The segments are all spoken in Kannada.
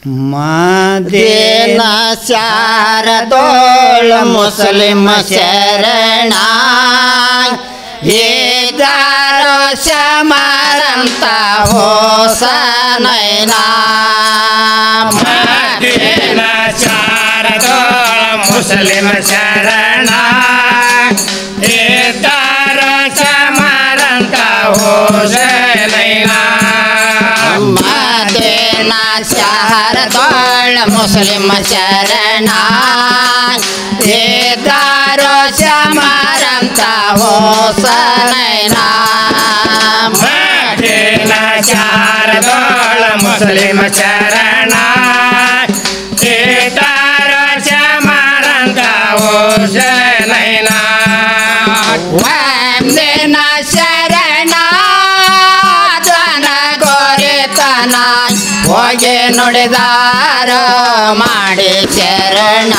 ಮದೇನ ಶಾರದೋಳ ಮುಸ್ಲಿಂ ಶರಣ ಏದಾರೋ ಶಮರಂತ ಹೋಸನೈನ ಮದೇನ ಶಾರದೋಳ ಮುಸ್ಲಿಂ ಶರಣ ಏದಾರೋ ಶಮರಂತ ಹೋಸನೈನ ಮದೇನ ಶಾರದೋಳ ಮುಸ್ಲಿಂ ಶರಣ ಏದಾರೋ ಶಮರಂತ ಹೋಸನೈನ ಮದೇನ ಶಾರದೋಳ ಮುಸ್ಲಿಂ ಶರಣ ಏದಾರೋ ಶಮರಂತ ಹೋಸನೈನ ವಂದೇನ ಶರಣ ಧ್ವನ ಗೋರಿತನ ಹೋಗಿ ನುಡಿದಾರ ಮಾಡಿ ಶರಣ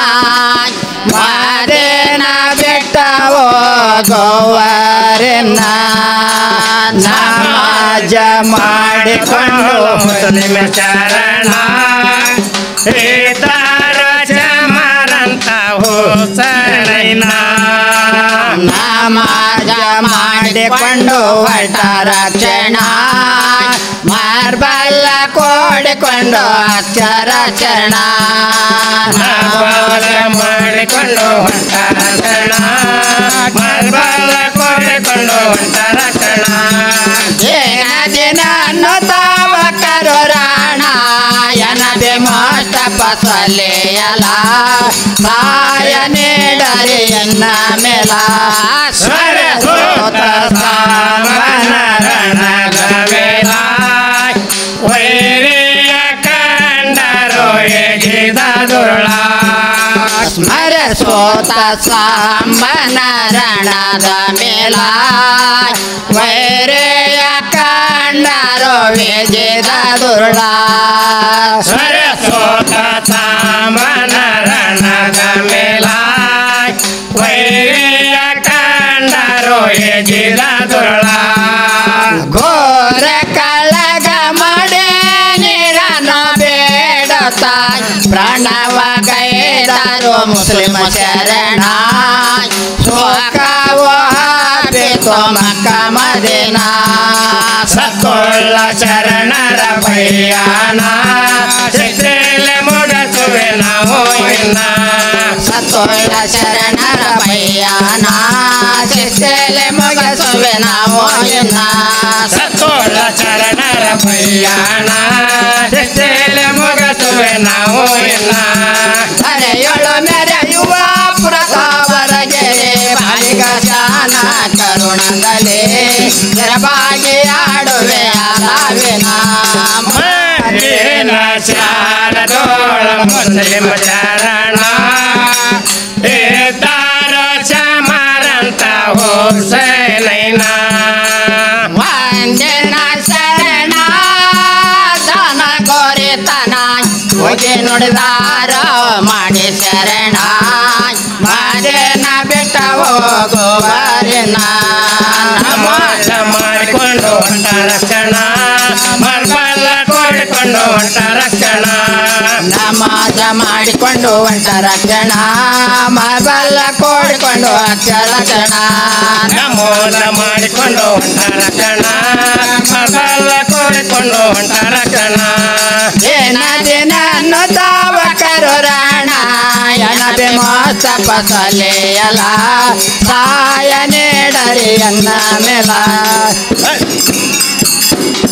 ಮದೇನ ಬೆಟ್ಟವೋ ಗೋವರನ್ನ ನಮಾಜ ಮಾಡಿಕೊಂಡು ಮುಸ್ಲಿಂ ಶರಣ ಏದಾರೋ ಶಮರಂತ ಹೋಸನೈನ ನಮಾಜ ಮಾಡಿಕೊಂಡು ಹೊರಟಾರ ಕ್ಷಣ ಮಾರ್ಬಲ್ಲ ಕೋಡಿಕೊಂಡು ಅಕ್ಷರ ಚರಣ ಮಾಡಿಕೊಂಡು ಹೊಂಟಾರ ಕಣ ಮರ್ಬಲ ಕೊಡಿಕೊಂಡು ಹೊಂಟಾರ ಕಣ ಏನ ದಿನ ತಾವ ಕರುರಾಣ ಎನದೆ ಮೋಷ್ಟಪ ಸೊಲೆಯಲ ಸಾಯ ನೀಡರಿ ಎನ್ನ ಮೇಲ ಸ್ವರ ಸೋತ ಸಾಮನ ರಣದ ವೇಳ ವೈರಿಯ ಕಂಡರೋ ಎಗಿದ ದುರುಳ ಸ್ಮರ ಸೋತ ಸಾಂಬನ ರಣದ ಮೇಲ ವೈರೆಯ ಕಂಡರೋ ವಿಜಯದ ದುರುಳ ಸ್ವರ ಸೋತ ಸಾಮನ ರಣದ ಮೇಲ ವೈರಿಯ ಕಂಡರೋ ಎಗಿದ ದುರುಳ ಘೋರ ಕಳಗ ಮಡೆ ನೀರನ್ನು ಬೇಡತ ಪ್ರಣವ ಗೈದರು ಮುಸ್ಲಿಂ ಶರಣ ಶೋಕವೋ ಹಾಬಿತು ಮಕ್ಕ ಮದಿನ ಸತ್ತೊಳ್ಳ ಶರಣರ ಭಯ್ಯಾನ ಚಿತ್ರೆಲೆ ಮುಡಸುವೆ ನಾವು ಇನ್ನ ಸತ್ತೊಳ್ಳ ಶರಣರ ಭಯ್ಯಾನ ಶಿಸ್ತೆಲೆ ಮುಗಿಸುವೆ ನಾವು ಇನ್ನ ಸತ್ತೊಳ್ಳ ಶರಣರ ಭಯ್ಯಾನ ಚಿತ್ರೆಲೆ ಮುಗಸುವೆ ನಾವು ಇನ್ನ ಧರೆಯೊಳು ಮೆರೆಯುವ ಪ್ರತಾವರಗೆ ಬಾಲಿಗ ಶಾನ ಕರುಣದಲ್ಲಿ ಜರಬಾಗಿ ಆಡುವೆ ಆಲಾವಿನ ಮದೇನ ಶಾರದೋಳ ಮುಸ್ಲಿಂ ಶರಣ ಏದಾರೋ ಶಮರಂತ ಹೋಸನೈನ ವಂದನ ಶರಣ ದಾನ ಗೋರಿತನ ಹೋಗಿ ನುಡಿದಾರ ಮಾಡಿ ಶರಣ ಮದೇನ ಬೆಟ್ಟ ಹೋಗುವರಿನ ನಮಾಜ ಮಾಡಿಕೊಂಡು ಹೊಂಟಾರ ಕಣ ಮರ್ಬಲ್ಲ ಕೊಡಿಕೊಂಡು ಹೊಂಟಾರ ಕಣ ನಮಾಜ ಮಾಡಿಕೊಂಡು ಹೊಂಟರ ಕ್ಷಣ ಮಬಲ್ಲ ಕೋಡಿಕೊಂಡು ಅಕ್ಷರ ಕ್ಷಣ ನಮೋದ ಮಾಡಿಕೊಂಡು ಹೊಂಟಾರ ಕಣ ಮರ್ಬಲ್ಲ ಕೊಡಿಕೊಂಡು ಹೊಂಟಾರ ಕಣ ಏನ ದಿನ ತಾವ ಕರುರಾಣ ಎನಬೆ ಮೋಸ್ತಪ ಸೊಲೆಯಲ ಸಾಯ ನೀಡರಿ ಎನ್ನ ಮೇಲ